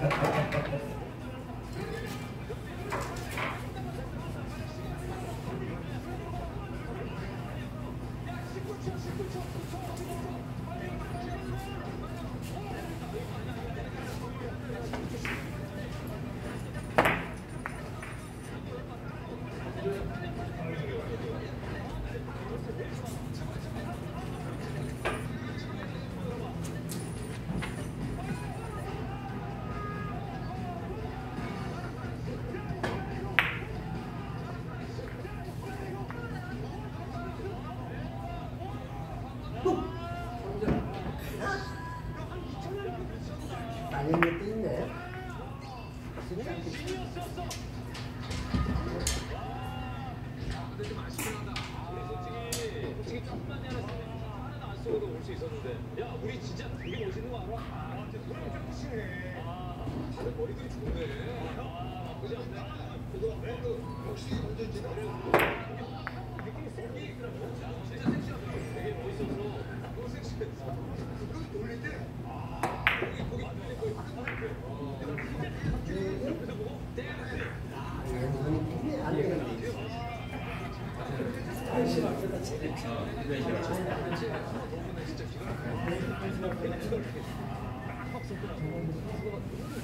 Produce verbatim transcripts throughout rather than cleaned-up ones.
당연히 또 있네. 근데 좀 아쉽긴 하다. 솔직히 솔직히 조금만 열었으면 하나도 안 쓰고도 올 수 있었는데. 야, 우리 진짜 되게 멋있는 거 알아? 아, 진짜 소리 좀 크시네. 아, 다들 머리들이 좋네. 아, 나쁘지 않네. 그거 그 역시 완전 진짜 느낌이 쏘기 진짜 섹시하더라고. 되게 멋있어서 너무 섹시했어. 그걸 돌릴 때 아, 거기 거기 완전히 거의 큰 어. 그래서 보고 댄스. 아, 이게 안 되는데. 진짜 기가 막혀요. 딱 섞더라고.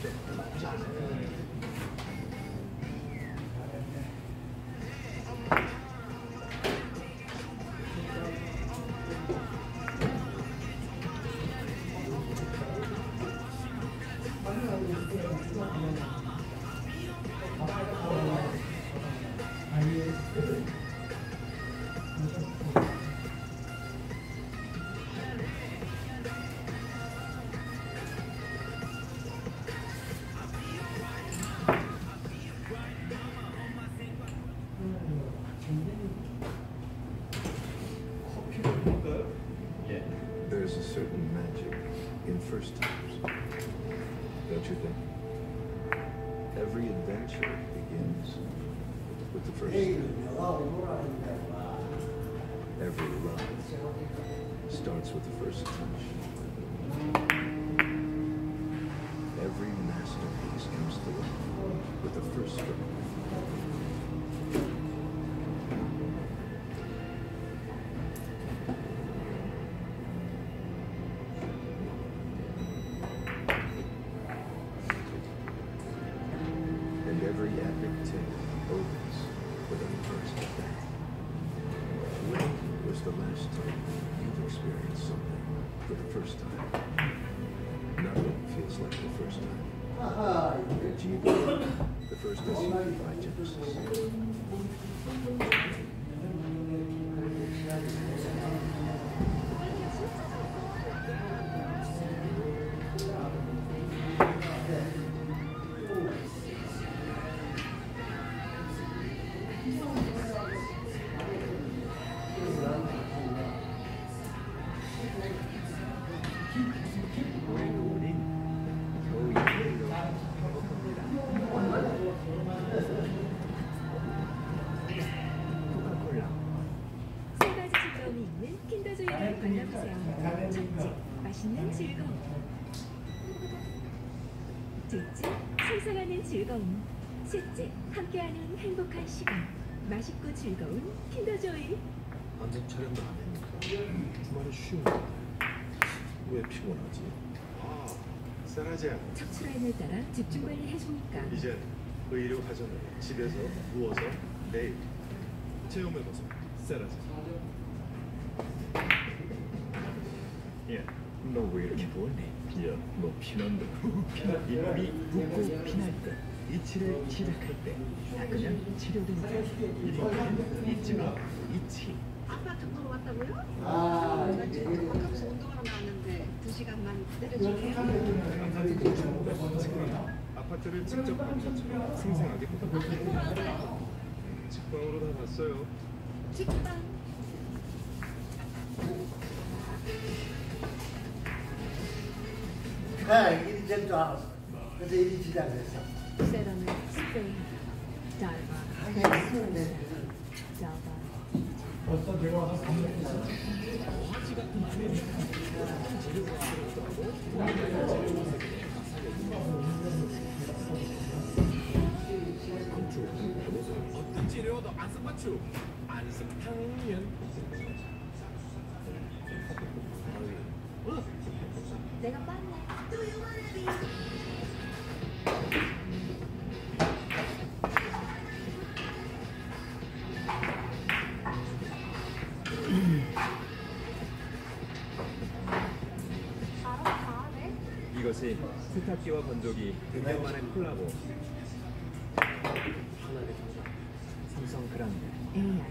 There's a certain magic in first times, don't you think? Every adventure begins with the first step. Every love starts with the first touch. Every masterpiece comes to life with the first stroke. And every epic tale opens with a first bang. When was the last time you've experienced something for the first time? Nothing feels like the first time. G B, the first S U V by Genesis. 맛있는 즐거움. 둘째, 상상하는 즐거움. 셋째, 함께하는 행복한 시간. 맛있고 즐거운 킨더조이. 완전 촬영도 안 했니까 주말에 쉬운데 왜 피곤하지? 아, 세라제야. 척추라인을 따라 집중 관리 해주니까. 이제 의료 가정을 집에서 누워서 내일 체험해봐서 세라제. 예. 너 왜 이렇게 부었니? 야, 너 피난다. 이놈이 붓고 피날 때 이치를 시작할 때 닦으면 치료된다. 이번엔 잊지 마. 이치. 아파트 보러 왔다고요? 아, 나 지금 가까워서 운동하러 나왔는데 두 시간만 기다려줄게요. 아파트를 직접 본 것처럼 생생하게 보다. 직방으로 다 봤어요. 직방. 아, 일이 될 줄 알았어. 그래서 일이 지장했어. 세라는 스페인. 짧아. 하긴 했는데. 짧아. 벌써 내가 한 삼 년 됐어. 화지 같은 안에 재료가 들어있더라고. 고추, 안성탕면. 어? 내가 빨래. 이것이 세탁기와 건조기 그녀만의 콜라보. 삼성 그란데. 에이아이.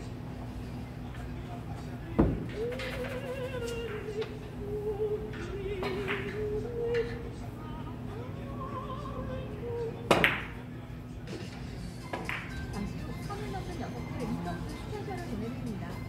잠시 후 서른 넘는 여성들 인터뷰 스페셜을 보내드립니다.